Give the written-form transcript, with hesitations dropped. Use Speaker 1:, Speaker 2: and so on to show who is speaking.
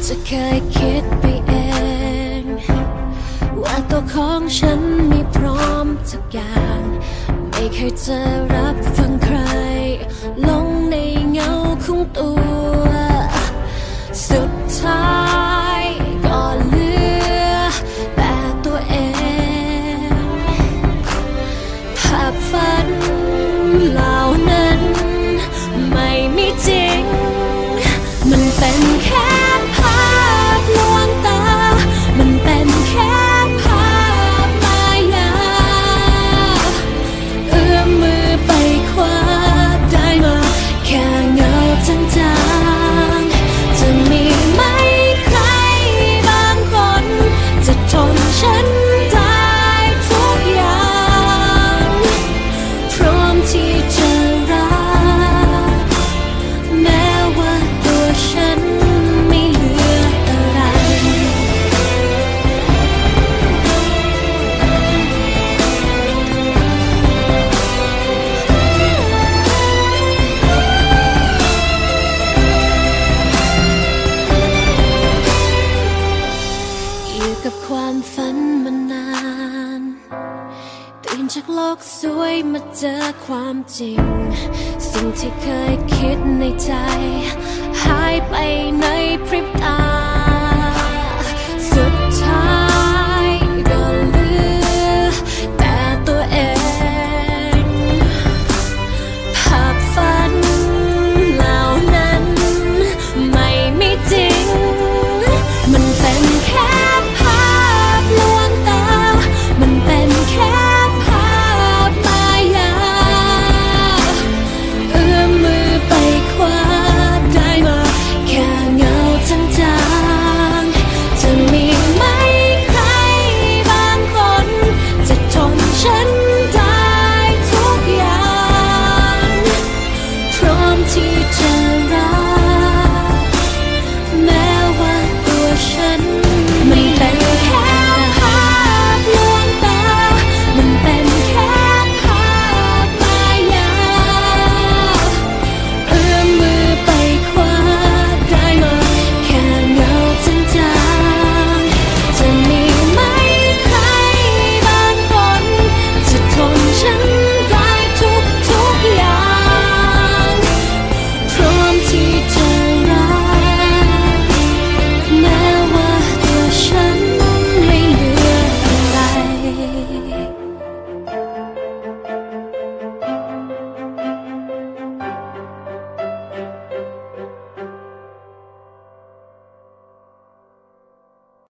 Speaker 1: จะเคยคิดไปเอง ว่าตัวของฉันมีพร้อมทุกอย่างไม่เคยจะรับฟังใครลงในเงาของตัวสุดท้ายก็เหลือแต่ตัวเองภาพฝันเหล่านั้นไม่มีจริงมันเป็นแค่ภาพลวงตามันเป็นแค่ภาพมายาเอื้อมมือไปคว้าได้มาแค่เงาจางๆจะมีไหมใครบางคนจะทนฉันได้ทุกอย่างพร้อมที่จะรักแม้ว่าตัวฉันไม่เหลืออะไรอยู่กับความฝันมานานตื่นจากโลกสวยมาเจอความจริงสิ่งที่เคยคิดในใจ